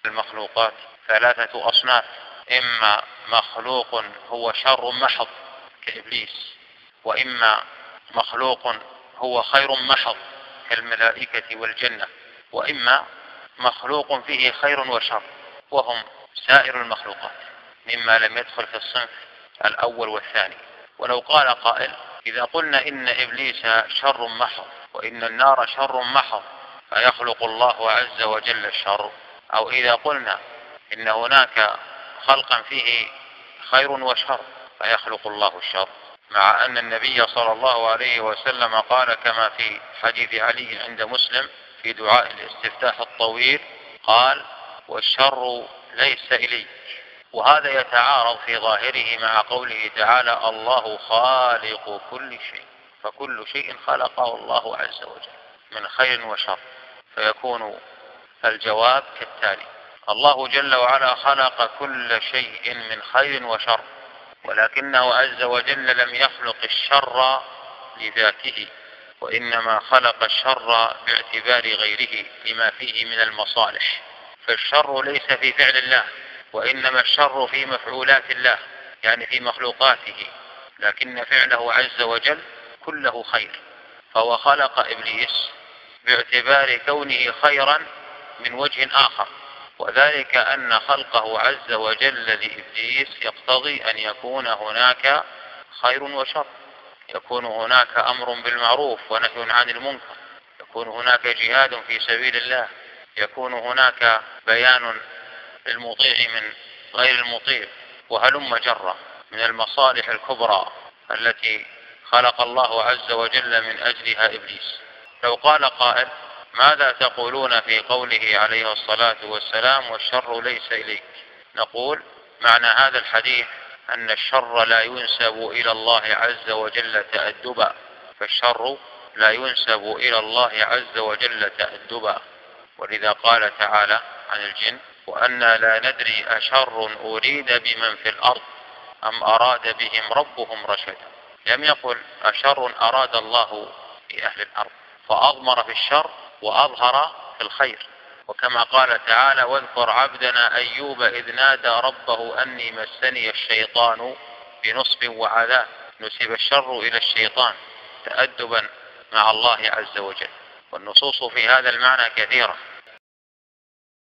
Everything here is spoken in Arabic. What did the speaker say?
المخلوقات 3 أصناف: إما مخلوق هو شر محض كإبليس، وإما مخلوق هو خير محض كالملائكة والجنة، وإما مخلوق فيه خير وشر وهم سائر المخلوقات مما لم يدخل في الصنف الأول والثاني. ولو قال قائل: إذا قلنا إن إبليس شر محض وإن النار شر محض فيخلق الله عز وجل الشر، أو إذا قلنا إن هناك خلقا فيه خير وشر فيخلق الله الشر، مع أن النبي صلى الله عليه وسلم قال كما في حديث علي عند مسلم في دعاء الاستفتاح الطويل، قال: والشر ليس إليك. وهذا يتعارض في ظاهره مع قوله تعالى: الله خالق كل شيء، فكل شيء خلقه الله عز وجل من خير وشر. فيكون الجواب كالتالي: الله جل وعلا خلق كل شيء من خير وشر، ولكنه عز وجل لم يخلق الشر لذاته، وإنما خلق الشر باعتبار غيره لما فيه من المصالح. فالشر ليس في فعل الله، وإنما الشر في مفعولات الله، يعني في مخلوقاته، لكن فعله عز وجل كله خير. فهو خلق إبليس باعتبار كونه خيرا من وجه آخر، وذلك أن خلقه عز وجل لإبليس يقتضي أن يكون هناك خير وشر، يكون هناك أمر بالمعروف ونهي عن المنكر، يكون هناك جهاد في سبيل الله، يكون هناك بيان المطيع من غير المطيع، وهلم جرة من المصالح الكبرى التي خلق الله عز وجل من أجلها إبليس. لو قال قائل: ماذا تقولون في قوله عليه الصلاة والسلام: والشر ليس إليك؟ نقول: معنى هذا الحديث أن الشر لا ينسب إلى الله عز وجل تأدبا، فالشر لا ينسب إلى الله عز وجل تأدبا. ولذا قال تعالى عن الجن: وأنا لا ندري أشر أريد بمن في الأرض أم أراد بهم ربهم رشدا. لم يقل أشر أراد الله بأهل الأرض، فأضمر في الشر وأظهر في الخير. وكما قال تعالى: واذكر عبدنا أيوب إذ نادى ربه أني مسني الشيطان بنصب وعذاب. نسب الشر إلى الشيطان تأدبا مع الله عز وجل. والنصوص في هذا المعنى كثيرة،